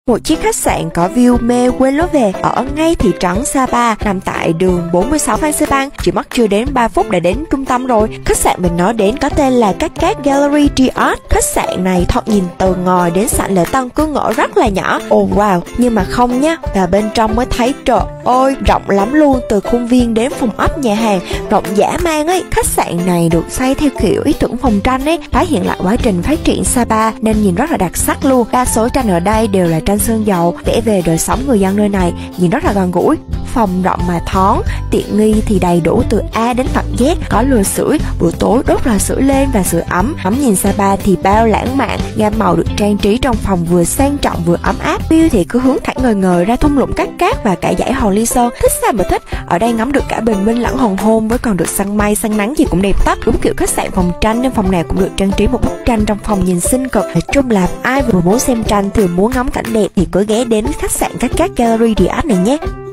một chiếc khách sạn có view mê quên lối về ở ngay thị trấn Sapa, nằm tại đường 46 Phan Xipang, chỉ mất chưa đến 3 phút đã đến trung tâm rồi. Khách sạn mình nói đến có tên là Cát Cát Gallery Triad. Khách sạn này thoạt nhìn từ ngoài đến sảnh lễ tân cứ ngỡ rất là nhỏ. Oh wow, nhưng mà không nhá, và bên trong mới thấy trời ơi rộng lắm luôn, từ khuôn viên đến phòng ốc nhà hàng rộng dã man ấy. Khách sạn này được xây theo kiểu ý tưởng phòng tranh ấy, tái hiện lại quá trình phát triển Sapa nên nhìn rất là đặc sắc luôn. Đa số tranh ở đây đều là tranh sơn dầu, vẽ về đời sống người dân nơi này, nhìn rất là gần gũi. Phòng rộng mà thoáng, tiện nghi thì đầy đủ từ A đến tận Z, có lò sưởi, buổi tối đốt lò sưởi lên và sưởi ấm. Ngắm nhìn Sapa thì bao lãng mạn, gam màu được trang trí trong phòng vừa sang trọng vừa ấm áp. View thì cứ hướng thẳng ngời ngời ra thung lũng Cát Cát và cả dãy Hòn Liên Sơn. Thích sao mà thích, ở đây ngắm được cả bình minh lẫn hoàng hôn, với còn được săn mây săn nắng gì cũng đẹp tắt. Đúng kiểu khách sạn phòng tranh nên phòng nào cũng được trang trí một bức tranh trong phòng nhìn xinh cực. Nói chung là ai vừa muốn xem tranh thì muốn ngắm cảnh đẹp thì cứ ghé đến khách sạn Cát Cát Gallery Triad này nhé.